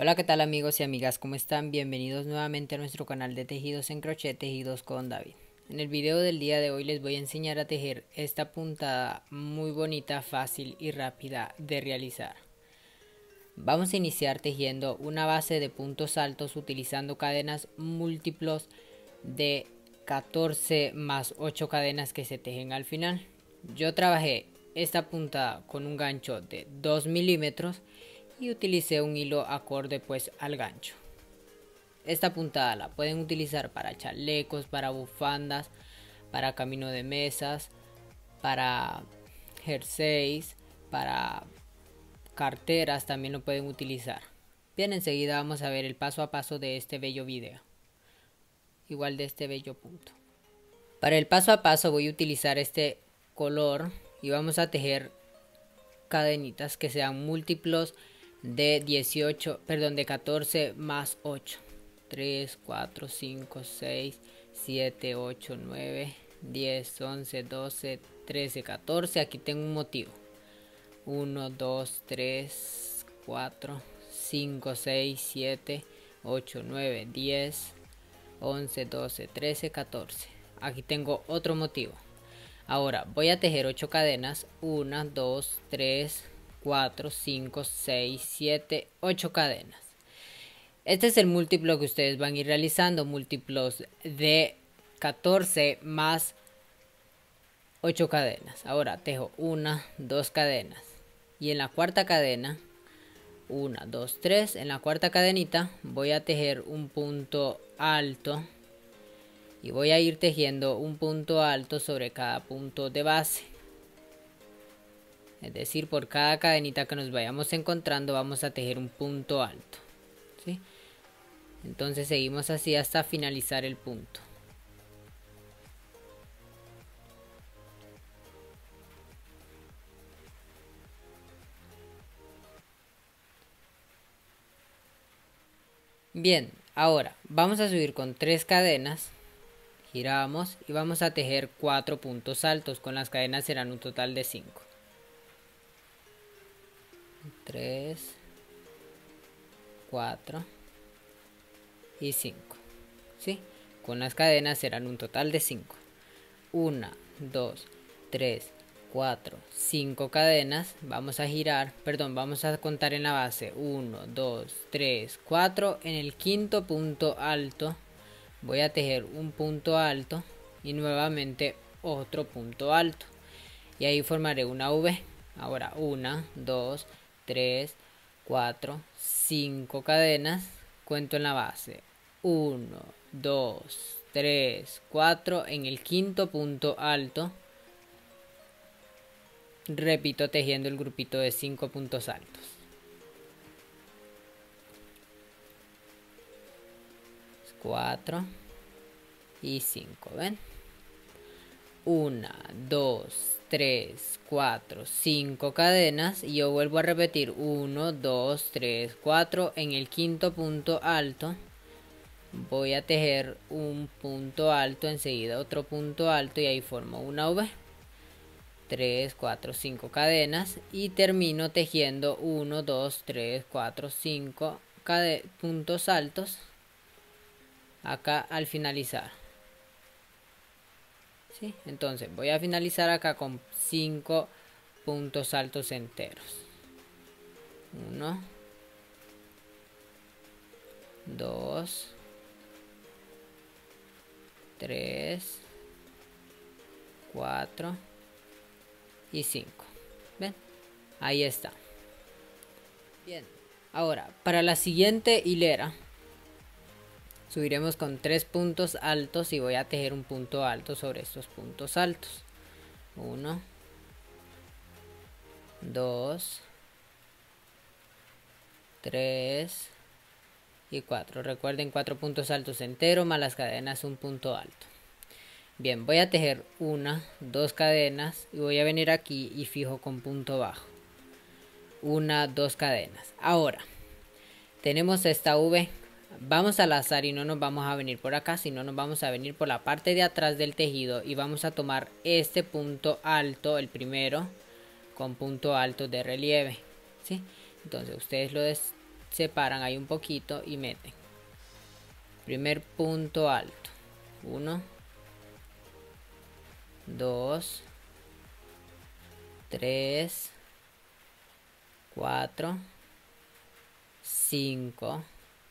Hola, ¿qué tal amigos y amigas? ¿Cómo están? Bienvenidos nuevamente a nuestro canal de tejidos en crochet, tejidos con David. En el video del día de hoy les voy a enseñar a tejer esta puntada muy bonita, fácil y rápida de realizar. Vamos a iniciar tejiendo una base de puntos altos utilizando cadenas múltiplos de 14 más 8 cadenas que se tejen al final. Yo trabajé esta puntada con un gancho de 2 milímetros y utilicé un hilo acorde pues al gancho. Esta puntada la pueden utilizar para chalecos, para bufandas, para camino de mesas, para jerseys, para carteras también lo pueden utilizar. Bien, enseguida vamos a ver el paso a paso de este bello video, igual de este bello punto. Para el paso a paso voy a utilizar este color y vamos a tejer cadenitas que sean múltiplos de 14 más 8. 3, 4, 5, 6, 7, 8, 9, 10, 11, 12, 13, 14. Aquí tengo un motivo. 1, 2, 3, 4, 5, 6, 7, 8, 9, 10, 11, 12, 13, 14. Aquí tengo otro motivo. Ahora voy a tejer 8 cadenas. 1, 2, 3, 4, 5, 6, 7, 8 cadenas. Este es el múltiplo que ustedes van a ir realizando, múltiplos de 14 más 8 cadenas. Ahora tejo 1, 2 cadenas y en la cuarta cadena 1, 2, 3. En la cuarta cadenita voy a tejer un punto alto y voy a ir tejiendo un punto alto sobre cada punto de base. Es decir, por cada cadenita que nos vayamos encontrando vamos a tejer un punto alto, ¿sí? Entonces seguimos así hasta finalizar el punto. Bien, ahora vamos a subir con 3 cadenas, giramos y vamos a tejer 4 puntos altos. Con las cadenas serán un total de 5. 3, 4 y 5, ¿sí? Con las cadenas serán un total de 5. 1, 2, 3, 4, 5 cadenas. Vamos a girar, vamos a contar en la base 1, 2, 3, 4. En el quinto punto alto voy a tejer un punto alto y nuevamente otro punto alto y ahí formaré una V. Ahora 1, 2, 3, 4, 5 cadenas. Cuento en la base 1, 2, 3, 4. En el quinto punto alto repito tejiendo el grupito de 5 puntos altos. Cuatro y 5, ¿ven? 1, 2, 3, 4, 5 cadenas y yo vuelvo a repetir 1, 2, 3, 4. En el quinto punto alto voy a tejer un punto alto, enseguida otro punto alto y ahí formo una V. 3, 4, 5 cadenas y termino tejiendo 1, 2, 3, 4, 5 puntos altos acá al finalizar, ¿sí? Entonces voy a finalizar acá con 5 puntos altos enteros. 1, 2, 3, 4 y 5. ¿Ven? Ahí está. Bien, ahora para la siguiente hilera subiremos con 3 puntos altos y voy a tejer un punto alto sobre estos puntos altos. 1, 2, 3 y 4. Recuerden, 4 puntos altos enteros más las cadenas un punto alto. Bien, voy a tejer 1, 2 cadenas y voy a venir aquí y fijo con punto bajo. 1, 2 cadenas. Ahora tenemos esta V. Vamos a lazar y no nos vamos a venir por acá, sino nos vamos a venir por la parte de atrás del tejido y vamos a tomar este punto alto, el primero, con punto alto de relieve, ¿sí? Entonces ustedes lo separan ahí un poquito y meten. Primer punto alto. 1, 2, 3, 4, 5,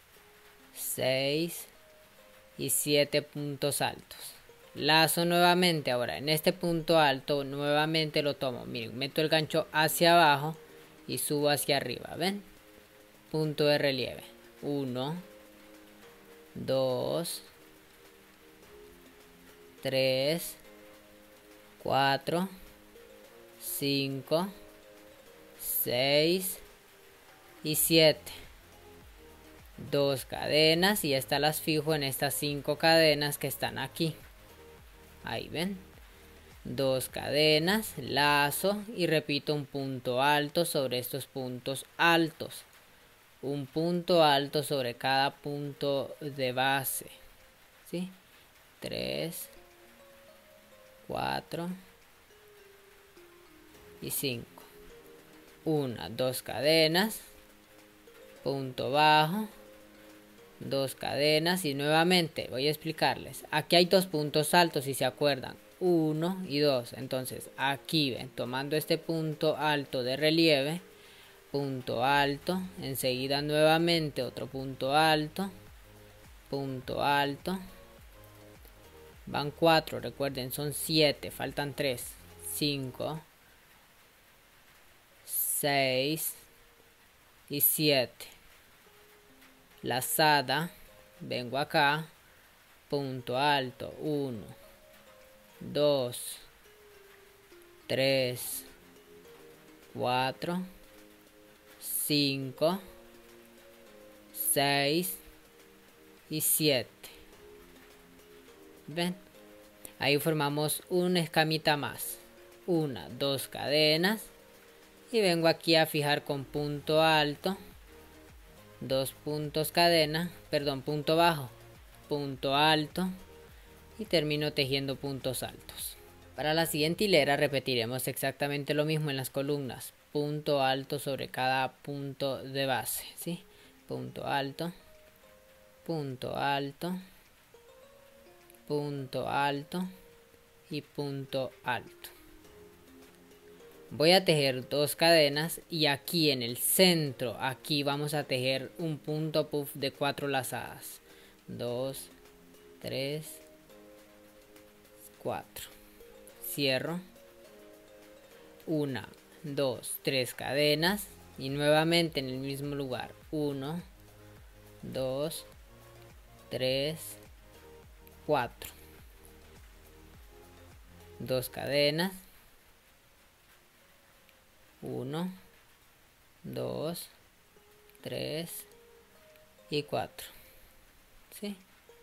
6 y 7 puntos altos. Lazo nuevamente. Ahora en este punto alto nuevamente lo tomo. Miren, meto el gancho hacia abajo y subo hacia arriba. ¿Ven? Punto de relieve. 1, 2, 3, 4, 5, 6 y 7. 2 cadenas y estas las fijo en estas 5 cadenas que están aquí. Ahí ven. 2 cadenas, lazo y repito un punto alto sobre estos puntos altos. Un punto alto sobre cada punto de base. ¿Sí? 3, 4 y 5. 1, 2 cadenas, punto bajo, 2 cadenas y nuevamente voy a explicarles. Aquí hay 2 puntos altos si se acuerdan, 1 y 2. Entonces aquí ven, tomando este punto alto de relieve, punto alto, enseguida nuevamente otro punto alto, van 4, recuerden son 7, faltan 3, 5, 6 y 7. Lazada, vengo acá, punto alto, 1, 2, 3, 4, 5, 6 y 7. ¿Ven? Ahí formamos una escamita más. 1, 2 cadenas. Y vengo aquí a fijar con punto alto. 2 puntos cadena. Perdón, punto bajo. Punto alto. Y termino tejiendo puntos altos. Para la siguiente hilera repetiremos exactamente lo mismo en las columnas. Punto alto sobre cada punto de base. ¿Sí? Punto alto. Punto alto. Punto alto y punto alto. Voy a tejer 2 cadenas y aquí en el centro, aquí vamos a tejer un punto puff de 4 lazadas. 2, 3, 4. Cierro. 1, 2, 3 cadenas y nuevamente en el mismo lugar. 1, 2, 3, 4. 2 cadenas. 1, 2, 3 y 4. ¿Sí?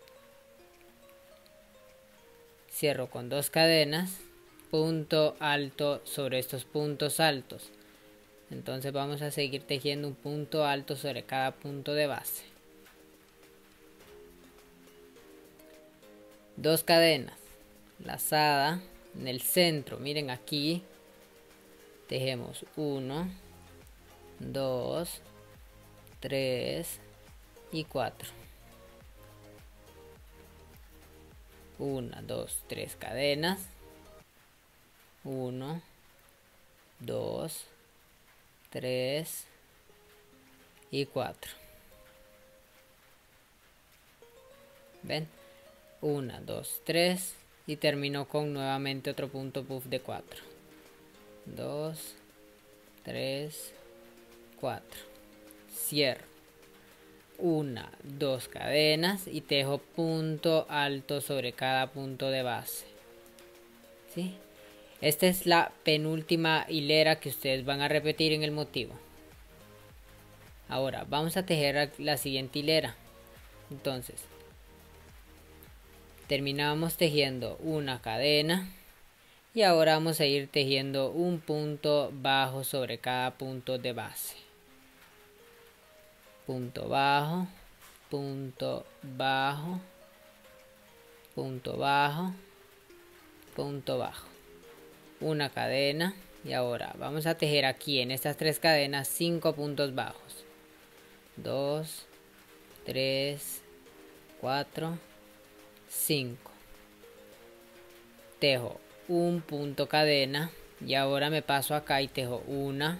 Cierro con 2 cadenas, punto alto sobre estos puntos altos. Entonces vamos a seguir tejiendo un punto alto sobre cada punto de base. 2 cadenas, lazada en el centro. Miren aquí. Tejemos 1, 2, 3 y 4. 1, 2, 3 cadenas. 1, 2, 3 y 4. ¿Ven? 1, 2, 3 y termino con nuevamente otro punto puff de 4. 2, 3, 4. Cierro. 1, 2 cadenas y tejo punto alto sobre cada punto de base. ¿Sí? Esta es la penúltima hilera que ustedes van a repetir en el motivo. Ahora vamos a tejer la siguiente hilera. Entonces, terminamos tejiendo una cadena. Y ahora vamos a ir tejiendo un punto bajo sobre cada punto de base. Punto bajo, punto bajo, punto bajo, punto bajo. Una cadena y ahora vamos a tejer aquí en estas 3 cadenas 5 puntos bajos. 2, 3, 4, 5. Tejo un punto cadena y ahora me paso acá y tejo 1,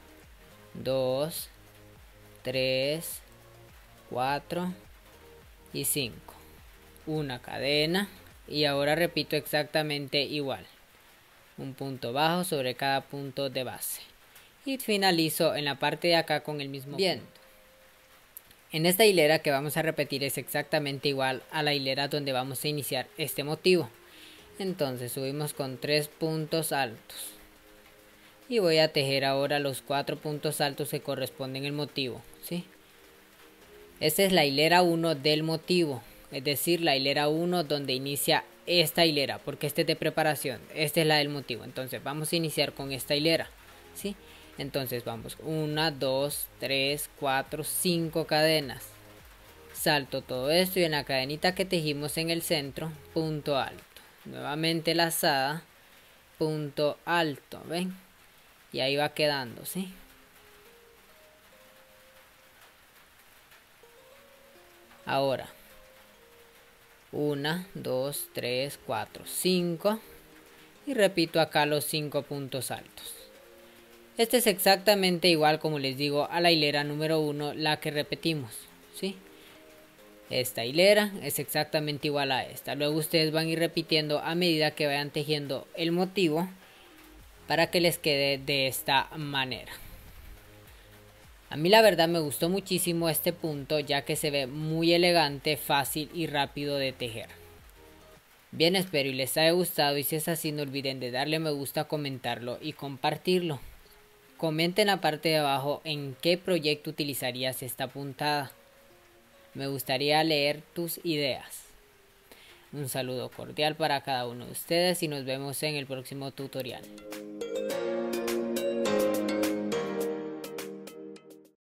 2, 3, 4 y 5. Una cadena y ahora repito exactamente igual. Un punto bajo sobre cada punto de base. Y finalizo en la parte de acá con el mismo punto. En esta hilera que vamos a repetir es exactamente igual a la hilera donde vamos a iniciar este motivo. Entonces subimos con 3 puntos altos. Y voy a tejer ahora los 4 puntos altos que corresponden al motivo, ¿sí? Esta es la hilera 1 del motivo, es decir, la hilera 1 donde inicia esta hilera, porque esta es de preparación, esta es la del motivo. Entonces vamos a iniciar con esta hilera, ¿sí? Entonces vamos 1, 2, 3, 4, 5 cadenas. Salto todo esto y en la cadenita que tejimos en el centro, punto alto. Nuevamente lazada, punto alto, ¿ven? Y ahí va quedando, ¿sí? Ahora 1, 2, 3, 4, 5 y repito acá los 5 puntos altos. Este es exactamente igual, como les digo, a la hilera número 1, la que repetimos, ¿sí? Esta hilera es exactamente igual a esta. Luego ustedes van a ir repitiendo a medida que vayan tejiendo el motivo para que les quede de esta manera. A mí la verdad me gustó muchísimo este punto, ya que se ve muy elegante, fácil y rápido de tejer. Bien, espero y les haya gustado, y si es así no olviden de darle me gusta, comentarlo y compartirlo. Comenta en la parte de abajo en qué proyecto utilizarías esta puntada. Me gustaría leer tus ideas. Un saludo cordial para cada uno de ustedes y nos vemos en el próximo tutorial.